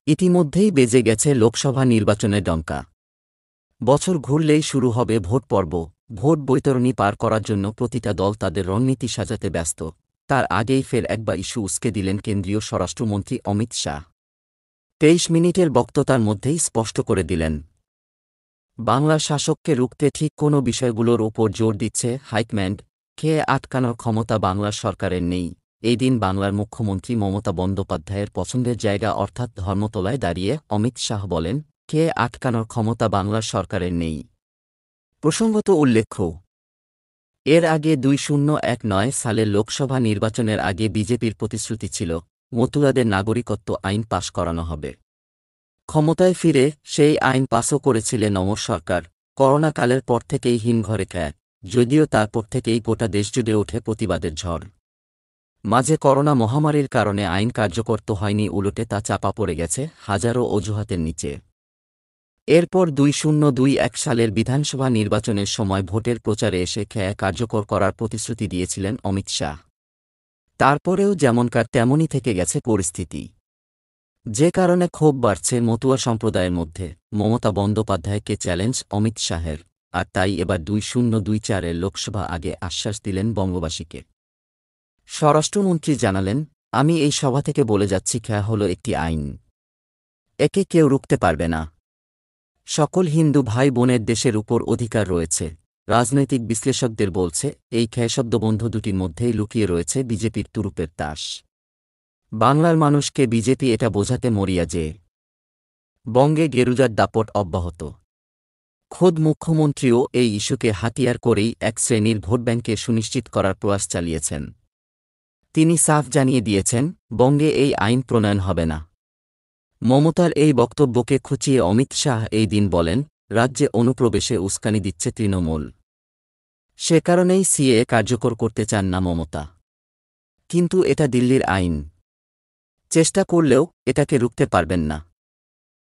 ইতিমধ্যেই বেজে গেছে লোকসভা নির্বাচনের ডঙ্কা। বছর ঘুরলেই শুরু হবে ভোট পর্ব। ভোট বৈতরণী পার করার জন্য প্রতিটা দল তাদের রণনীতি সাজাতে ব্যস্ত। তার আগেই ফের একবার ইস্যু উসকে দিলেন কেন্দ্রীয় স্বরাষ্ট্রমন্ত্রী অমিত শাহ। ২৩ মিনিটের বক্ততার মধ্যেই স্পষ্ট করে দিলেন, বাংলার শাসককে রুখতে ঠিক কোন বিষয়গুলোর ওপর জোর দিচ্ছে হাইকম্যান্ড। খেয়ে আটকানোর ক্ষমতা বাংলার সরকারের নেই। এই দিন বাংলার মুখ্যমন্ত্রী মমতা বন্দ্যোপাধ্যায়ের পছন্দের জায়গা অর্থাৎ ধর্মতলায় দাঁড়িয়ে অমিত শাহ বলেন, খেয়ে আটকানোর ক্ষমতা বাংলার সরকারের নেই। প্রসঙ্গত উল্লেখ্য, এর আগে ২০১৯ সালের লোকসভা নির্বাচনের আগে বিজেপির প্রতিশ্রুতি ছিল, মতুয়াদের নাগরিকত্ব আইন পাশ করানো হবে। ক্ষমতায় ফিরে সেই আইন পাসও করেছিলেন নমর সরকার। করোনাকালের পর থেকেই হিমঘরে ক্যাট, যদিও তারপর থেকেই গোটা দেশজুড়ে ওঠে প্রতিবাদের ঝড়। মাঝে করোনা মহামারীর কারণে আইন কার্যকর তো হয়নি, উল্টে তা চাপা পড়ে গেছে হাজারো অজুহাতের নিচে। এরপর ২০২১ সালের বিধানসভা নির্বাচনের সময় ভোটের প্রচারে এসে খেয়া কার্যকর করার প্রতিশ্রুতি দিয়েছিলেন অমিত শাহ। তারপরেও যেমনকার তেমনই থেকে গেছে পরিস্থিতি, যে কারণে ক্ষোভ বাড়ছে মতুয়া সম্প্রদায়ের মধ্যে। মমতা বন্দ্যোপাধ্যায়কে চ্যালেঞ্জ অমিত শাহের, আর তাই এবার ২০২৪-এর লোকসভা আগে আশ্বাস দিলেন বঙ্গবাসীকে। স্বরাষ্ট্রমন্ত্রী জানালেন, আমি এই সভা থেকে বলে যাচ্ছি, খেয়া হল একটি আইন, একে কেউ রুখতে পারবে না। সকল হিন্দু ভাই বোনের দেশের উপর অধিকার রয়েছে। রাজনৈতিক বিশ্লেষকদের বলছে, এই খেয়া শব্দবন্ধ দুটির মধ্যেই লুকিয়ে রয়েছে বিজেপির তুরুপের তাস। বাংলার মানুষকে বিজেপি এটা বোঝাতে মরিয়া যে বঙ্গে গেরুজার দাপট অব্যাহত। খোদ মুখ্যমন্ত্রীও এই ইস্যুকে হাতিয়ার করেই এক শ্রেণীর ভোটব্যাঙ্কে সুনিশ্চিত করার প্রয়াস চালিয়েছেন। তিনি সাফ জানিয়ে দিয়েছেন, বঙ্গে এই আইন প্রণয়ন হবে না। মমতার এই বক্তব্যকে খুঁচিয়ে অমিত শাহ এই দিন বলেন, রাজ্যে অনুপ্রবেশে উস্কানি দিচ্ছে তৃণমূল। সে কারণেই সিএ কার্যকর করতে চান না মমতা। কিন্তু এটা দিল্লির আইন, চেষ্টা করলেও এটাকে রুখতে পারবেন না।